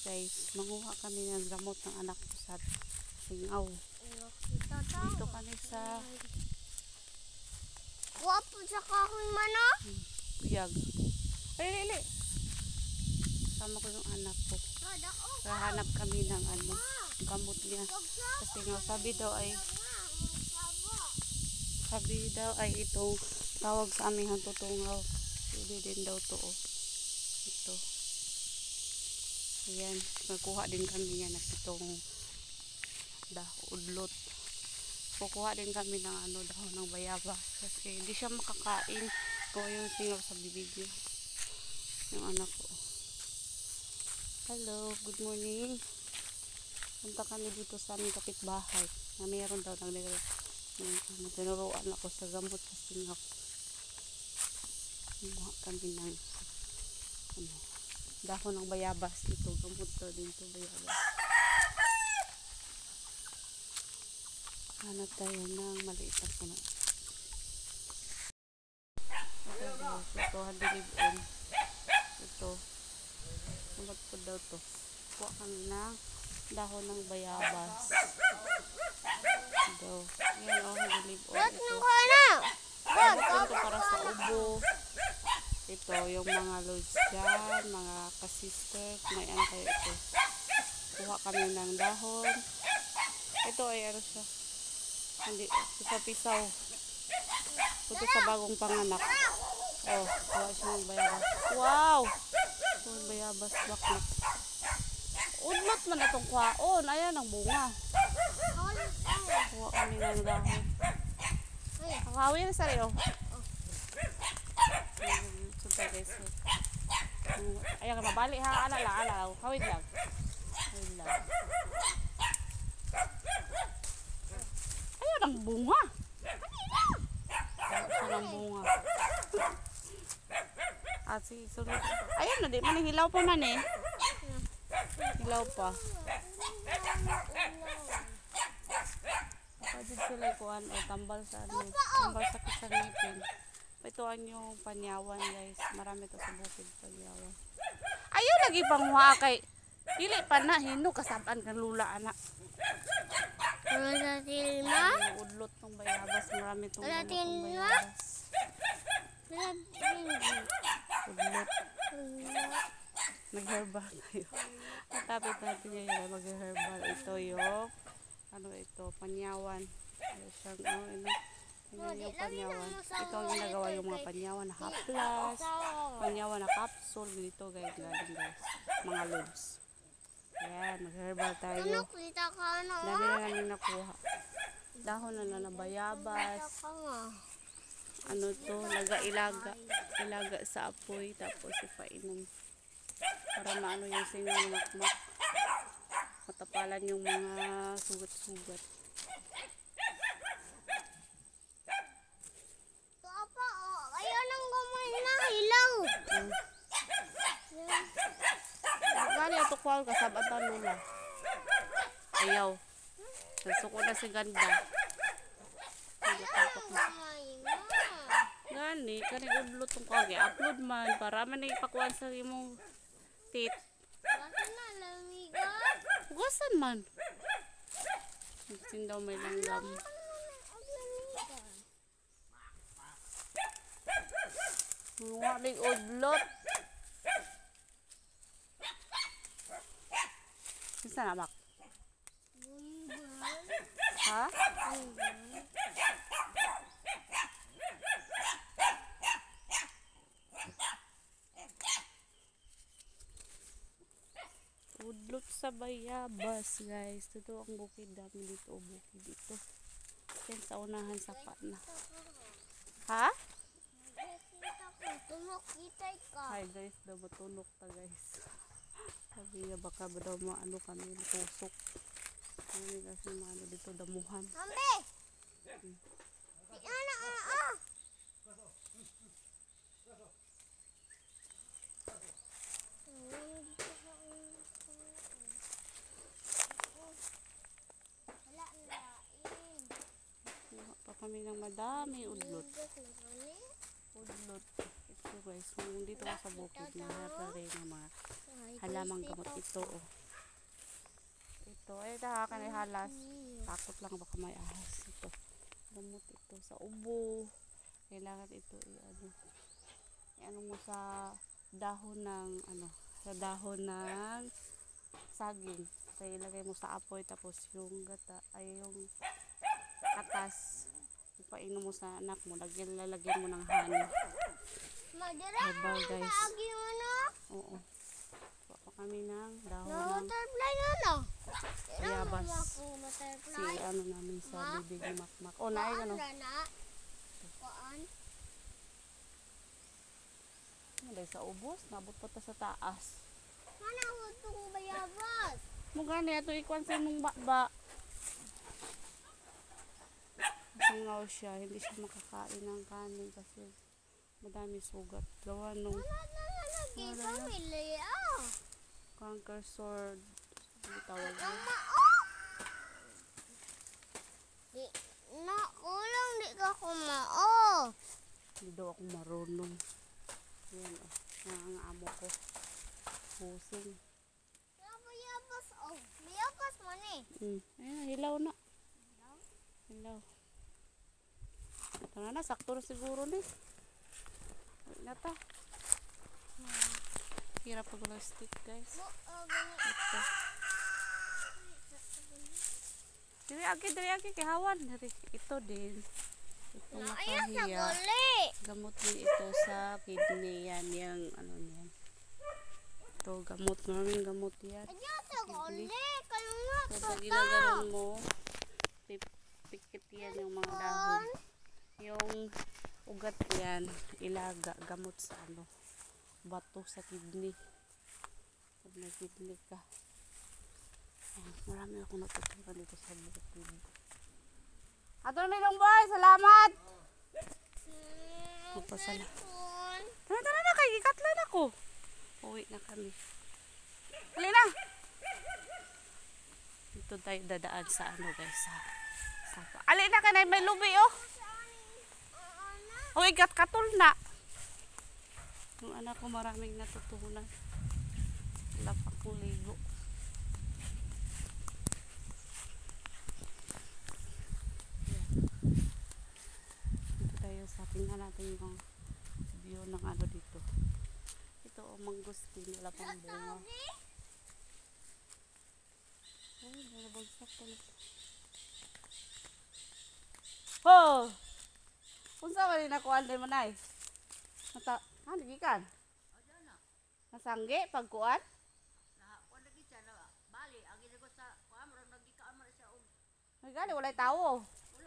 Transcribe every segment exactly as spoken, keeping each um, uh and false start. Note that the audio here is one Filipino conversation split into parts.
guys, manguha kami ng gamot ng anak ko sa Singaw. Dito kami sa wapo sa kahoy mano. Biyag. Ay, lili. Sama ko yung anak ko. Kahanap kami ng ano, gamot niya. Kasi nga sabi daw ay sabi daw ay itong tawag sa aming hantutungaw. Pwede din daw to. Oh. Ito. Ayan. Nagkuha din kami niya na itong udlot. Kukuha din kami ng ano, dahon ng bayabas. Kasi hindi siya makakain kung yung singaw sa bibig niya. Yung anak ko. Hello, good morning. Punta kami dito sa aming kapitbahay. Na mayroon daw nang tinuruan ako sa gamot sa singaw. Kumuha kami ng ano, dahon ng bayabas. Ito, gamot daw din ito, bayabas. Hanap tayo ng maliit na puno. Ito, ito, hadilibon. Ito. Namat po daw to. Kuha kami ng dahon ng bayabas. Ito. Yan o, hadilibon. Ito. Ito ito para sa ubo. Ito, yung mga loads dyan, mga kasister. May ano kayo ito. Kuha kami ng dahon. Ito ay ano siya. Hindi, sa pisaw. Ito sa bagong panganak. Oh, kuha siya ng bayabas. Wow! Ito yung bayabas bakit. Udlot man na itong kwaon. Ayan ang bunga. Kuha kami ng dahon. Kakawin sa rin, oh. Ayan, mabali ha. Ala lang, ala. Kawin lang. Kawin lang. Ayan ang bunga. Ayan ang bunga. Ah, sige, sunod. Ayan na, di man hilaw pa man eh. Hilaw pa. Pwede sila kuhan o tambal sa ano. Tambal sa kisangipin. Ituan yung panyawan guys. Marami to sa bukid panyawan. Ayaw lagi panguha kay dili pa na hino kasabaan kan lula anak. Ano sa tilma? Udlot ng bayabas. Marami tong udlot ng bayabas. Udlot. Mag-herbal tayo. Matapit natin ngayon mag-herbal. Ito yung ano ito, panyawan. Siyang ano, ano. Yan yung panyawan. Ito ang ginagawa yung mga panyawan na haplas, panyawan na capsule. Dito guys, galing guys. Mga loads. Yan, mag-herbal tayo. Dami na namin nakuha. Dahon na na bayabas. Ano to, laga-ilaga. Ilaga sa apoy, tapos ipainom. Para maano yung singaw makmak. Matapalan yung mga sugat-sugat. Gani ato kwal kasabatan nila. Ayaw. Nasuko na si ganda. Gani, kani udlot tong kage. Upload man para man ipakuan sa imong tit. Hugasan man. Sin daw may langgam. Mga big udlot. Isa na bak? Ha? Udlot sa bayabas guys. Ito ang bukid dami dito. Bukid dito. Yan sa unahan sa na. Ha? Hi guys, daw matulog ta guys. Sabi niya baka ba daw maano kami, tusok. Kami kasi maano dito damuhan. Mami! Hmm. Ano, ano? Pa kami ng madami udlot. Udlot. Ito guys, kung dito ka sa bukid na harare ng mga Halamang gamot ito. Oh. Ito, ay dahakan ay halas. Takot lang baka may ahas ito. Gamot ito sa ubo. Kailangan ito i-ano. I-ano mo sa dahon ng ano, sa dahon ng saging. Kaya ilagay mo sa apoy tapos yung gata ay yung katas. Ipainom mo sa anak mo. Lagyan, lalagyan mo ng honey. Herbal guys. Oo. Pa pa kami ng dahon ng Butterfly na no? bayabas. Si Butterfly. ano namin sa bibig ni Makmak. O naay ano. Kuan. Dahil sa ubos, nabot pa ta sa taas. Mana utong bayabas? Mugani ato ikuan sa nung baba. Sangaw siya, hindi siya makakain ng kanin kasi madami sugat. Gawa nung Wala na lagi pamilya. Ah. canker sword. Ano tawag yun? Mama, oh! Di, na, kulang di ka kumao. Hindi daw ako marunong. Yan o, yan ang amo ko. Pusing. Bayabas, oh. Bayabas mo ni. Mm. Ayan, hilaw na. Hilaw. Ito na na, sakto na siguro ni. Wait na ta. Hirap pag walang stick guys. Bo, oh, gani. Ito. Diri agi, diri agi, kihawan. Diri, ito din. Ito Na, ayan sa makahiya. guli. Gamot din ito sa kidney yan. Yung ano niyan. Ito, gamot. Maraming gamot yan. Ayan sa guli. Kayo nga, So, sa pag ginaganon mo, pip- pikit yan yung mga dahon. Yung ugat yan, ilaga, gamot sa ano, bato sa kidney. Pag may kidney ka. Ayan, marami akong natutunan dito sa bukid. Ato na nilong boy, salamat! Magpasala. Tara, tara na, kay ikatlan ako. Uwi na kami. Hali na! Dito tayo dadaan sa ano guys, sa sapa. Ali na ka na, may lubi oh! O ikat katol na. Yung anak ko maraming natutunan. Wala pa akong ligo. Dito tayo sa tingnan natin yung view ng ano dito. Ito o, oh, mangustin. Wala pang bunga. Ay, nabagsak pala. Oh! Unsa ka rin nakuhaan din mo na eh? Nata, ha, nagikan? Nasangge, pagkuhan? Ay, gali, walay tao.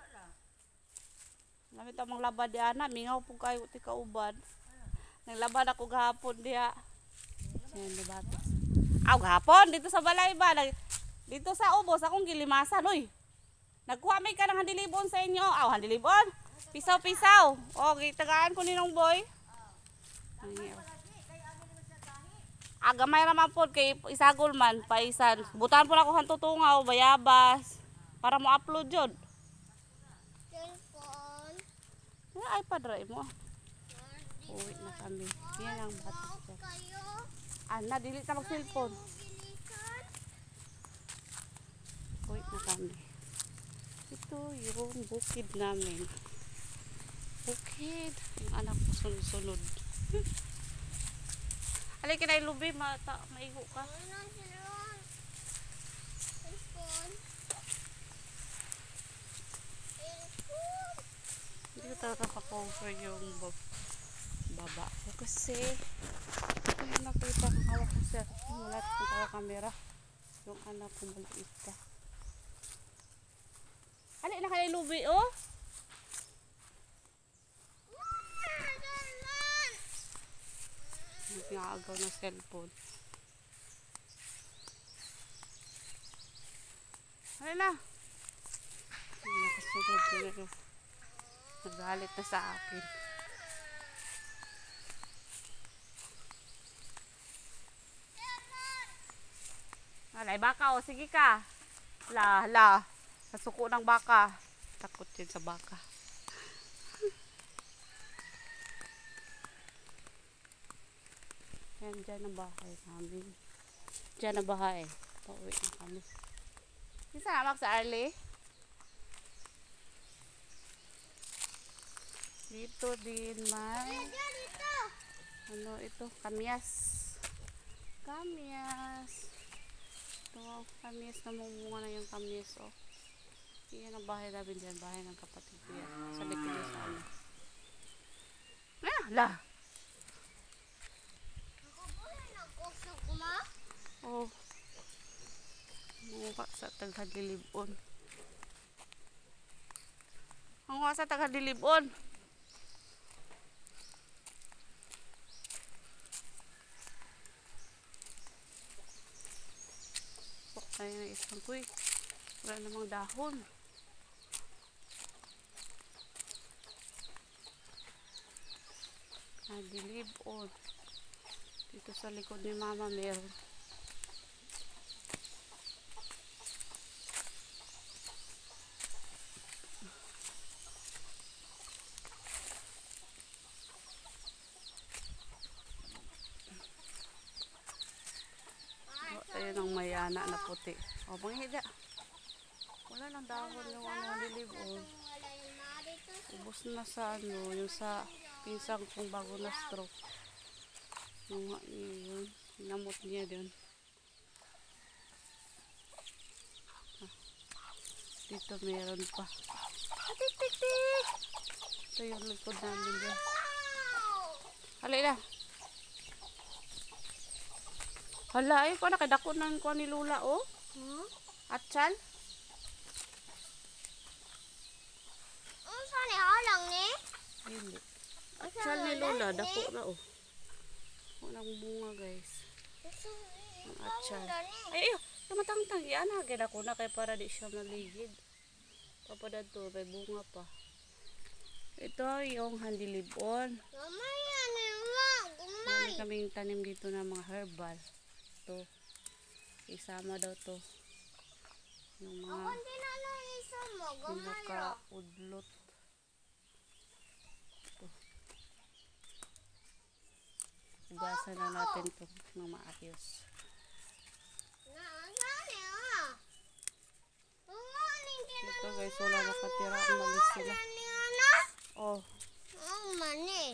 Lamit ang mga labad di ana, mingaw po kayo ti kauban. Naglabad ako gahapon diya. Yan, dibatos. Aw, gahapon, dito sa balay ba? Dito sa ubos, akong gilimasan, uy. Nagkuha may ka ng handilibon sa inyo. Aw, handilibon? Pisaw-pisaw. O, gitagaan ko ninong boy. Agamay naman po kay isagol man, paisan. Butan po na ako hantutungaw, bayabas. Para mo upload yun. Cellphone. Ay, padray mo. Uwi na kami. Yan ang batas dyan. Kayo. Ana, delete na mag-cellphone. Bilisan. Uwi na kami. Ito yung bukid namin. Bukid. Yung anak ko sunod-sunod. Alay ka na yung lubi, mata, maigo ka. Ano sila? Cellphone. Cellphone. Hindi ko talaga ka-cover yung bab baba ko kasi ay nakita ko hawak ko sa mulat ko tawa kamera yung anak ko maliit ka. Alay na kaya lubi oh. Nag-aagaw ng cellphone. Alay na. Hindi nakasunod ko na. Nagalit na sa akin. Alay, baka o. Sige ka. La, la. Sa suko ng baka. Takot yun sa baka. Yan dyan ang bahay namin. Diyan na bahay. Pauwi na kami. Isa na Max sa Arlie. Dito din may Dito. ano ito, kamyas. Kamyas. Ito, kamyas na mumunga na yung kamyas, oh. Yan ang bahay namin dyan, bahay ng kapatid ko yan. Sa likod niya sa ano. Ah, la! Ako po na nag-usok ma. Oh. Mukha sa taghadilibon. Ang mukha sa taghadilibon. Ay, na isang kuy. Wala namang dahon. Hadilibon. Dito sa likod ni mama meron. Ayun ang mayana na puti. O, panghida. Wala nang dahon yung ano, dilibon. Wala yung mga dito. Ubus na sa ano, yung sa pinsang kong bago na stroke. Yung nga niya yun. Namot niya dun. Ah, dito meron pa. Ah, tik tik tik! Ito yung likod namin dyan. Halay na! Hala, ay ko nakadakunan ko ni Lula, oh. Hmm? Atchal. Ang saan ni halang ni? Hindi. Atchal ni Lula, dako na, oh. Walang bunga, guys. Ang atchal. Ay, ay, kamatangtang. Yan, hagin ako na kaya para di siya maligid. Papadad to, may bunga pa. Ito yung handilibon. Gamay yan eh, ma. Gamay. Marami kaming tanim dito ng mga herbal. Ito. Isama daw to. Yung Ako mga hindi na naisa mo. Gamay lang. pinakaudlot. Ito. Ugasan na natin ito ng maayos. Na, ang saan eh, ah. Umaning Ito guys, wala nakatira. Umalis sila. ni ano? Oh, Ang mani.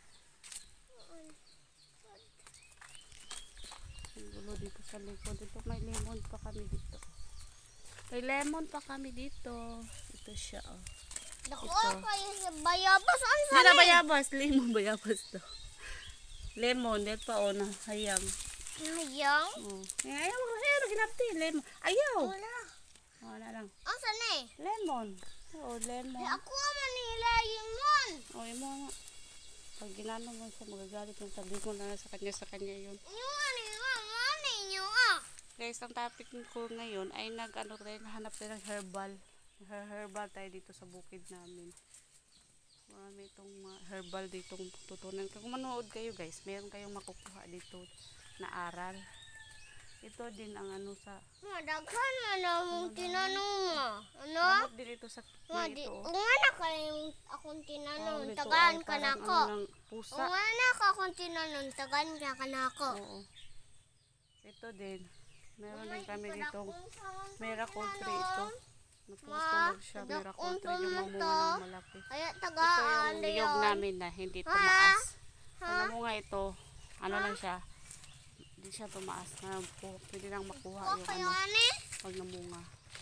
ang gulo dito sa likod. Ito may lemon pa kami dito. May lemon pa kami dito. Ito siya, oh. Dako Ito. pa yung sa bayabas. Ang Hindi saan na eh? bayabas. Lemon bayabas to. Lemon. Dito pa, oh, na hayang. Hayang? Oh. Eh, ayaw mo. Ayaw, ginapti. Lemon. Ayaw. Wala. Oh, na lang. Ang saan eh? Lemon. Oh, Eh, lemon. ako man nila yung mon. Oh, yung mga. Pag ginano mo siya, magagalit yung sabi ko na sa kanya, sa kanya yun. Yung ano yung mani yung ah. Guys, ang topic ko ngayon ay nag-ano tayo, nahanap tayo ng herbal. Her herbal tayo dito sa bukid namin. Marami itong mga herbal dito tutunan. Kung manood kayo guys, meron kayong makukuha dito na aral. Ito din ang ano sa, Madaghan man ang tinanong mo. Ano? gamot din ito sa Ma, mga di, ito. unga na ka yung akong tinanong, Oh, ito tagaan ay ka na parang ko. ano ng pusa. Unga na ka akong tinanong, tagaan ka na ko. Oo. Ito din. Meron din kami ditong miracle tree ito. Naputulog siya, Ma, miracle tree yung unto mo mamunga to. ng malaki. Kaya Ito tagaan yung na niyog yun. namin na hindi Ha? tumaas. Ha? Ang namunga ito, ano lang siya, hindi siya tumaas. Na, po, pwede lang makuha O yung kayo ano, ani? pag namunga.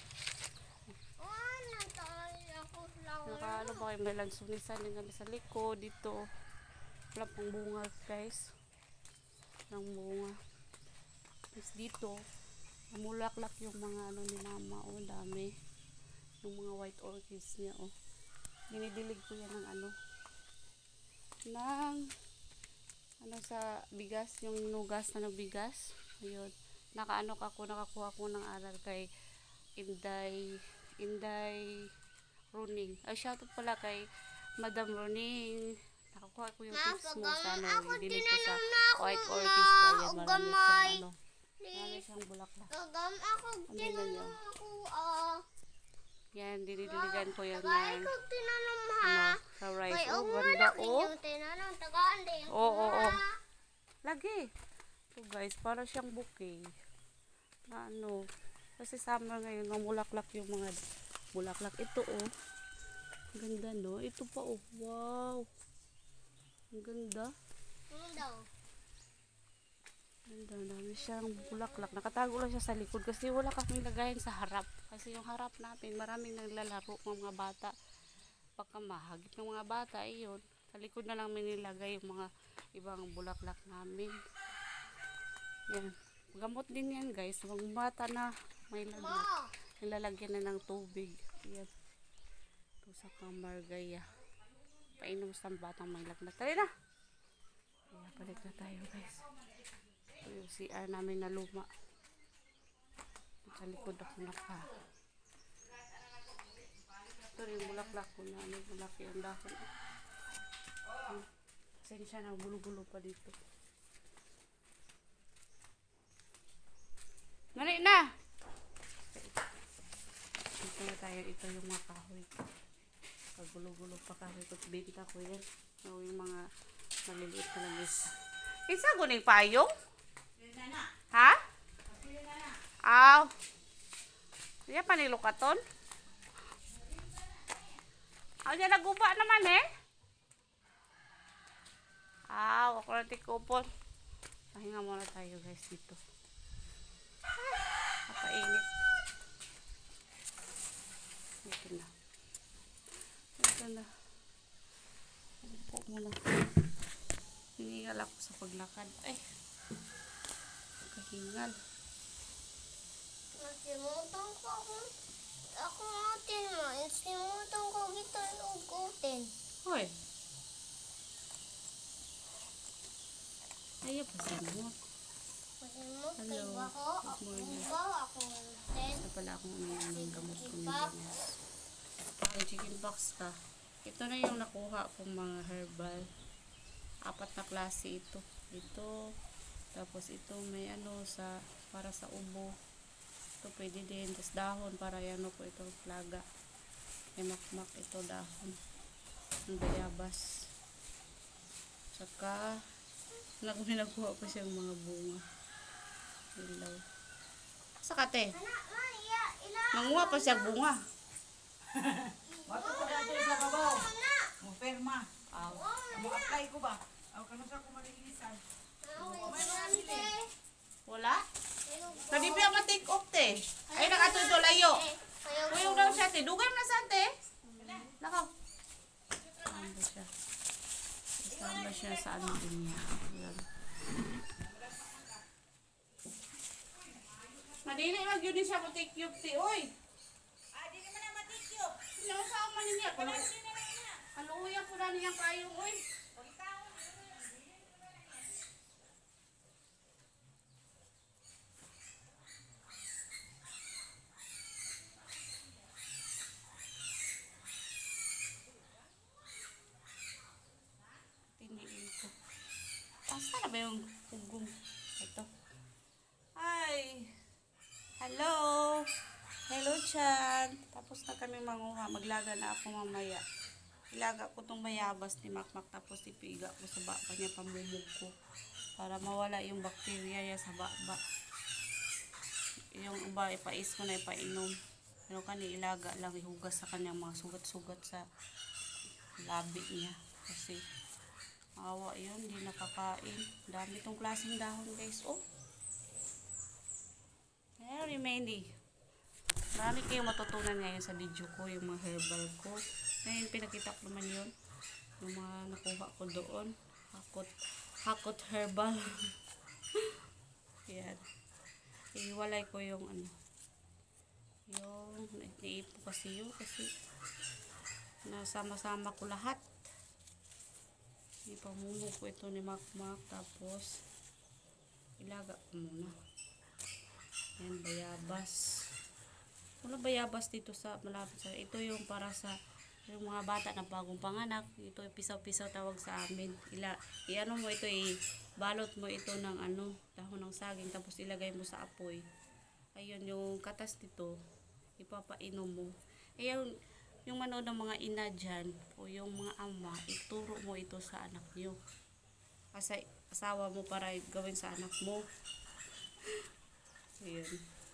Ano tayo ako flower? Naka ano ba kayo, may lansunisan din kami sa likod dito. Wala pang bunga guys. Walang bunga. Tapos dito, namulaklak yung mga ano ni mama. O, oh, dami. Yung mga white orchids niya, oh. Dinidilig ko yan ng ano. Ng, ano sa bigas, yung nugas na bigas. Ayun. Nakaano ka ko, nakakuha ko ng aral kay Inday, Inday Runing. Ay, shoutout pala kay Madam Runing. Nakakuha ko yung tips mo sa ano, Ako dinig ko sa tinanong na ako white na orchids ko. Ayan, og marami gamay. siyang ano, marami siyang bulaklak. Kagam ako Ano yun tinanong yun? ako ah. Yan, dinidiligan ko yan Tagay ng ko tinanong ano, ha. sa rice. Kay Oh, og ganda wala oh. yung tinanong tagaan din. Oo, oo, oo. Lagi. Ito guys, para siyang bouquet. Na ano, kasi summer ngayon, mamulaklak yung mga bulaklak. Ito oh, ang ganda no. Ito pa oh, wow. Ang ganda. Ano daw? Ganda, dami siyang bulaklak. Nakatago lang siya sa likod kasi wala kaming lagayan sa harap. Kasi yung harap natin, maraming naglalaro ng mga bata. Pagka mahagip ng mga bata, ayun. Sa likod na lang nilagay yung mga ibang bulaklak namin. Yan. Gamot din yan guys. Mga bata na may lagnat. Ma! Nilalagyan na ng tubig. Yan. Ito sa kamargaya. Painom sa batang may lagnat. Tali na! Kaya balik na tayo guys. Ito yung C R namin na luma. Sa likod ako naka. Ito rin yung bulaklak ko na. Ano, bulaki ang dahon. Hmm. Pasensya na, gulo-gulo pa dito. Nari na! Ito na tayo. Ito yung mga kahoy. Pagulo-gulo pa kahoy ko. Binta ko yan. Yung mga maliliit na lang isa. Isa ko ning payong? Ha? Aw. Iya pa ni lukaton? Aw, dyan naguba naman eh. Aw, ako na tikupon. Pahinga muna tayo guys dito. Napainit. Ito na. Ito na. Upo muna. Hiningal ako sa paglakad. Ay. Kahingal. Nasimutan ko ako. Ako natin ma. Nasimutan ko gito yung ugutin. Hoy. Ayaw pa sa mo. Masimot kay Hello. Baho. Good Ako morning. ba? Ako natin. Ito pala akong uminom ng gamot ko Chicken box. Ang chicken box ka. Ito na yung nakuha kong mga herbal. Apat na klase ito. Ito. Tapos ito may ano sa para sa ubo. Ito pwede din. Tapos dahon para yan po itong plaga. May makmak ito dahon. Ang bayabas. Tsaka nakuha ko siyang mga bunga. Ilaw. Sa kate. Anak, ma, iya, ila. Nanguha pa siya bunga. Wato ko dito sa babaw. Anak. Mo perma. Aw. Mo apply ko ba? Aw kano sa ko malilisan. Wala? Kadi biya ma-take off te. Ay nakatuto layo. Kuyo daw siya te. Dugay na sa te. Nakaw. Ano siya? Kasama siya sa ano din niya. Ayan. Madili mag yun siya mo take off te. Uy! Ah, di naman na matikyo. Sinasama niya. Kaluya po na niya kayong uy. Tiniin ko. Asa na ba yung pugong? Ito. Hi! Hello! Hello, Chan! Tapos na kami manguha. Maglaga na ako mamaya. Ilaga ko tong bayabas ni Makmak. Tapos ipiga ko sa baba niya, pamumog ko. Para mawala yung bakterya niya sa baba. Yung iba, ipais ko na ipainom. Pero kani ilaga lang, ihugas sa kanyang mga sugat-sugat sa labi niya. Kasi awa yun, hindi nakakain. Dami tong klaseng dahon guys. Oh! Very many. Marami kayong matutunan ngayon sa video ko, yung mga herbal ko. Ngayon, pinakita ko naman yun. Yung mga nakuha ko doon. Hakot, hakot herbal. Yan. Ihiwalay ko yung ano. Yung, naiipo kasi yun. Kasi, nasama-sama ko lahat. Ipamumog ko ito ni Makmak. Tapos, ilaga ko muna. Yan, bayabas. Wala bayabas dito sa malapit sa ito yung para sa yung mga bata na bagong panganak. Ito yung pisaw-pisaw tawag sa amin. Ila iano mo ito, i-balot mo ito ng ano, dahon ng saging tapos ilagay mo sa apoy. Ayun yung katas dito, ipapainom mo. Ayun yung manood ng mga ina dyan o yung mga ama, ituro mo ito sa anak nyo. asa, asawa mo para gawin sa anak mo. Ayun.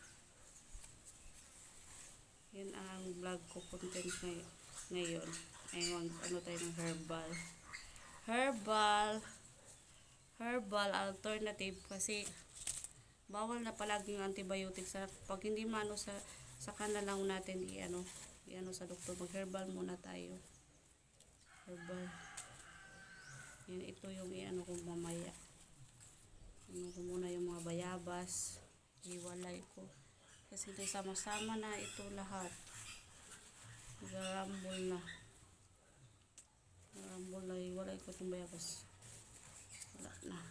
Yan ang vlog ko content ngay ngayon. Ayun, ano tayo ng herbal. Herbal. Herbal alternative kasi bawal na palagi yung antibiotic sa pag hindi mano sa sa na lang natin i-ano, i-ano sa doktor. Mag-herbal muna tayo. Herbal. Yan, ito yung i-ano ko mamaya. Ano ko muna yung mga bayabas. Iwalay ko. Kasi ito sama-sama na ito lahat. Nag-rambol na. Nag-rambol na. Iwalay ko itong bayabas. Wala na.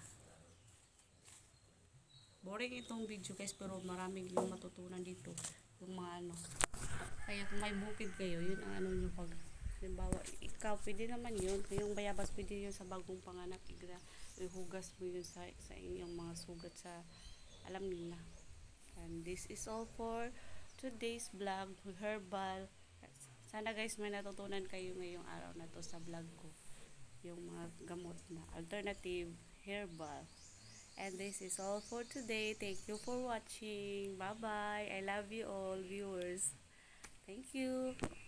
Boring itong video guys, pero maraming yung matutunan dito. Yung mga ano. Kaya kung may bukid kayo, yun ang ano nyo pag halimbawa, ikaw, pwede naman yun. Yung bayabas, pwede yun sa bagong panganak. Ihugas mo yun sa, sa inyong mga sugat sa alam niyo na. And this is all for today's vlog, herbal. Sana guys, may natutunan kayo ngayong araw na to sa vlog ko. Yung mga gamot na alternative herbal. And this is all for today. Thank you for watching. Bye-bye. I love you all viewers. Thank you.